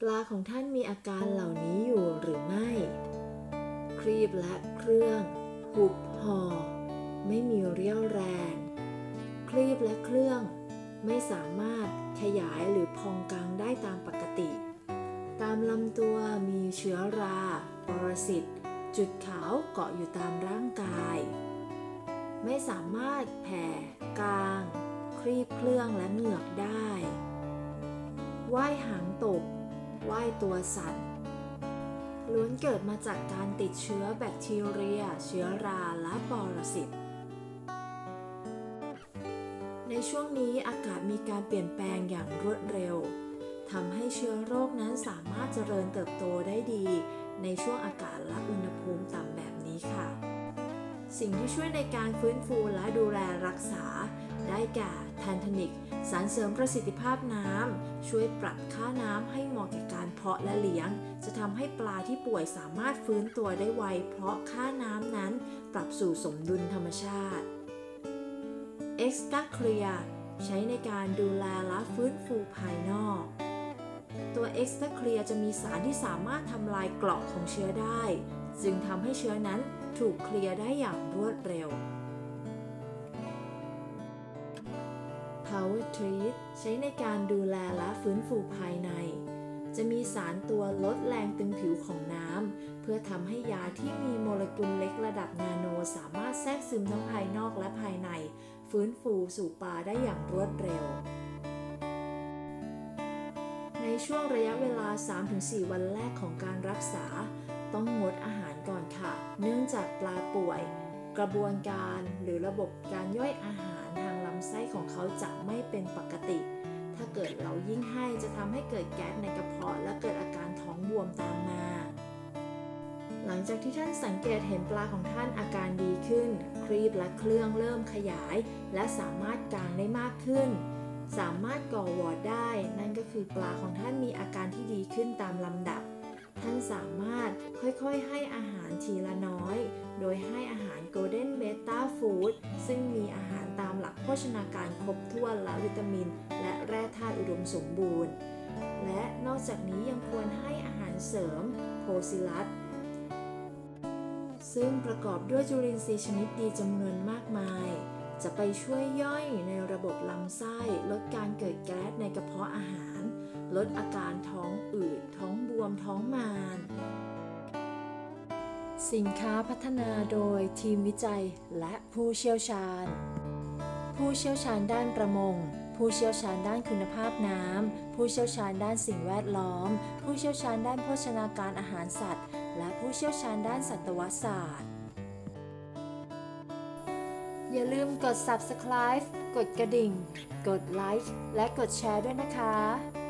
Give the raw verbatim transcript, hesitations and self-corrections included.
ปลาของท่านมีอาการเหล่านี้อยู่หรือไม่ครีบและเครื่องหุบห่อไม่มีเรี่ยวแรงครีบและเครื่องไม่สามารถขยายหรือพองกลางได้ตามปกติตามลำตัวมีเชื้อราปรสิตจุดขาวเกาะอยู่ตามร่างกายไม่สามารถแผ่กางครีบเครื่องและเหงือกได้ว่ายหางตกว่ายตัวสั่นล้วนเกิดมาจากการติดเชื้อแบคทีเรียเชื้อราและปรสิตในช่วงนี้อากาศมีการเปลี่ยนแปลงอย่างรวดเร็วทำให้เชื้อโรคนั้นสามารถเจริญเติบโตได้ดีในช่วงอากาศและอุณหภูมิต่ำแบบนี้ค่ะสิ่งที่ช่วยในการฟื้นฟูและดูแลรักษาได้แก่แทนทานิกสารเสริมประสิทธิภาพน้ำช่วยปรับค่าน้ำให้เหมาะแก่การเพาะและเลี้ยงจะทำให้ปลาที่ป่วยสามารถฟื้นตัวได้ไวเพราะค่าน้ำนั้นปรับสู่สมดุลธรรมชาติเอ็กซ์ตาเคลียใช้ในการดูแลและฟื้นฟูภายนอกตัวเอ็กซ์ตาเคลียจะมีสารที่สามารถทำลายเกราะของเชื้อได้จึงทำให้เชื้อนั้นถูกเคลียร์ได้อย่างรวดเร็วPower Treat ใช้ในการดูแลและฟื้นฟูภายในจะมีสารตัวลดแรงตึงผิวของน้ำเพื่อทำให้ยาที่มีโมเลกุลเล็กระดับนาโนสามารถแทรกซึมทั้งภายนอกและภายในฟื้นฟูสู่ปลาได้อย่างรวดเร็วในช่วงระยะเวลา สามถึงสี่ วันแรกของการรักษาต้องงดอาหารก่อนค่ะเนื่องจากปลาป่วยกระบวนการหรือระบบการย่อยอาหารทางลำไส้ของเขาจะไม่เป็นปกติถ้าเกิดเรายิ่งให้จะทำให้เกิดแก๊สในกระเพาะและเกิดอาการท้องบวมตามมาหลังจากที่ท่านสังเกตเห็นปลาของท่านอาการดีขึ้นครีบและเครื่องเริ่มขยายและสามารถกางได้มากขึ้นสามารถก่อวอร์ดได้นั่นก็คือปลาของท่านมีอาการที่ดีขึ้นตามลำดับท่านสามารถค่อยๆให้อาหารทีละน้อยโดยให้อาหาร Golden Beta Food ซึ่งมีอาหารตามหลักโภชนาการครบถ้วนและวิตามินและแร่ธาตุอุดมสมบูรณ์และนอกจากนี้ยังควรให้อาหารเสริมโพซิลัสซึ่งประกอบด้วยจุลินทรีย์ชนิดดีจำนวนมากมายจะไปช่วยย่อยในระบบลำไส้ลดการเกิดแก๊สในกระเพาะอาหารลดอาการท้องอืดท้องบวมท้องมารสินค้าพัฒนาโดยทีมวิจัยและผู้เชี่ยวชาญผู้เชี่ยวชาญด้านประมงผู้เชี่ยวชาญด้านคุณภาพน้ำผู้เชี่ยวชาญด้านสิ่งแวดล้อมผู้เชี่ยวชาญด้านโภชนาการอาหารสัตว์และผู้เชี่ยวชาญด้านสัตวศาสตร์อย่าลืมกด ซับสไครบ์ กดกระดิ่งกดไลค์และกดแชร์ด้วยนะคะ